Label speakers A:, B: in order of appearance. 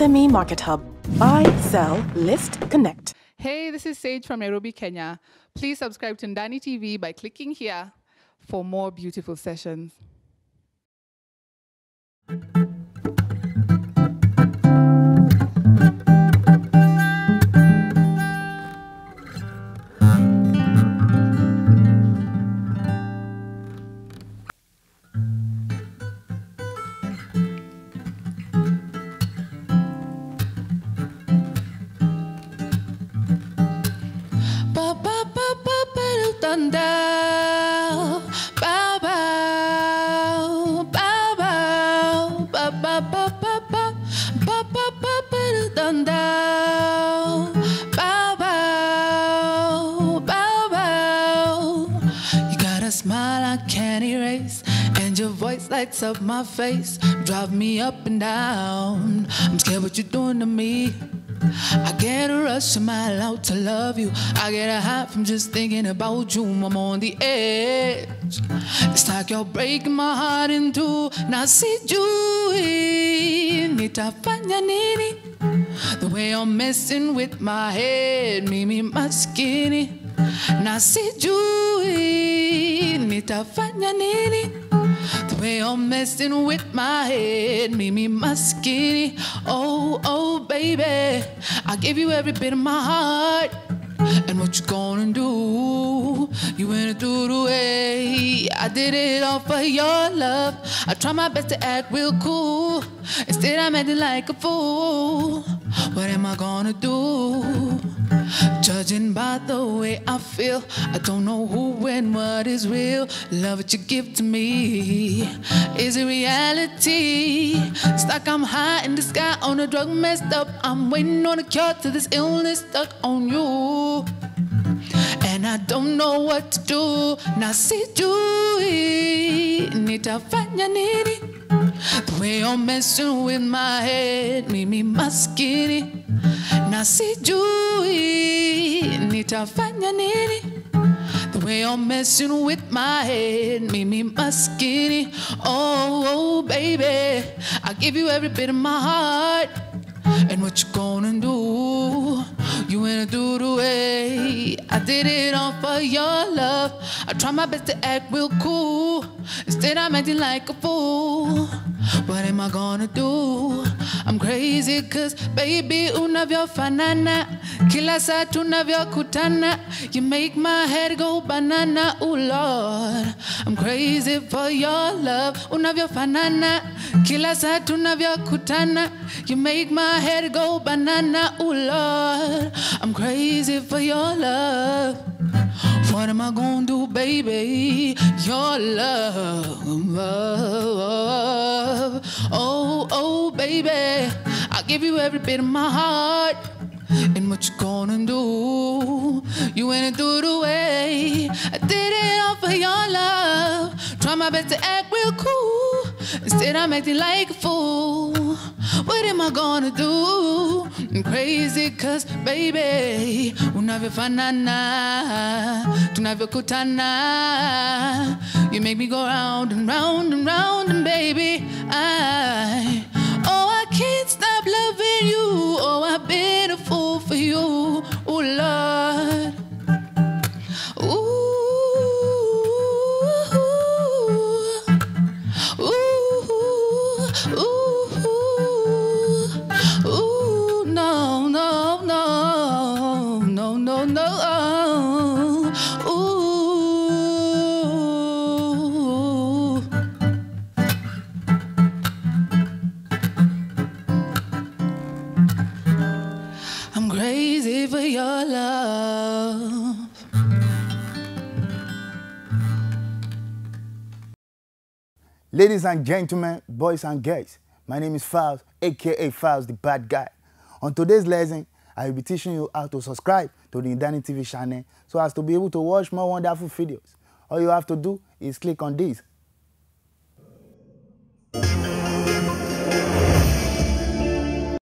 A: SME Market Hub. Buy, sell, list, connect.
B: Hey, this is Sage from Nairobi, Kenya. Please subscribe to Ndani TV by clicking here for more beautiful sessions. Lights up my face, drive me up and down. I'm scared what you're doing to me. I get a rush, am I allowed to love you? I get a high from just thinking about you. I'm on the edge. It's like you're breaking my heart in two. Nasijui nitafanya nini? The way you're messing with my head, mimi maskini. Nasijui nitafanya nini? The way you're messing with my head, mimi maskini. Oh, oh, baby, I give you every bit of my heart. And what you gonna do? You went through the way. I did it all for your love. I try my best to act real cool. Instead I'm acting like a fool. What am I gonna do? Judging by the way I feel, I don't know who and what is real. Love what you give to me, is it reality? It's like I'm high in the sky on a drug messed up. I'm waiting on a cure to this illness stuck on you. And I don't know what to do. Nasijui nitafanya nini? The way you're messing with my head, mimi maskini. Nasijui nitafanya nini? The way you're messing with my head, mimi maskini. Oh, oh, baby, I give you every bit of my heart. And what you gonna do? You went through the way. I did it all for your love. I try my best to act real cool. Instead I'm acting like a fool. What am I gonna do? I'm crazy cause baby unavyofanana, kila saa tunavyokutana, you make my head go banana. Ooh Lord, I'm crazy for your love. Unavyofanana, kila saa tunavyokutana, you make my head go banana. Ooh Lord, I'm crazy for your love. What am I gonna do, baby? Your love, love. Oh, oh, baby, I give you every bit of my heart. And what you gonna do? You went through the way. I did it all for your love. Try my best to act real cool. Instead I'm acting like a fool. What am I gonna do? I'm crazy cause baby unavyofanana, tunavyokutana, you make me go round and round and round. And baby I can't stop loving you. Oh, I've been a fool for you. Oh Lord. Ooh.
C: Ladies and gentlemen, boys and girls, my name is Files, aka Files the Bad Guy. On today's lesson, I will be teaching you how to subscribe to the Ndani TV channel so as to be able to watch more wonderful videos. All you have to do is click on this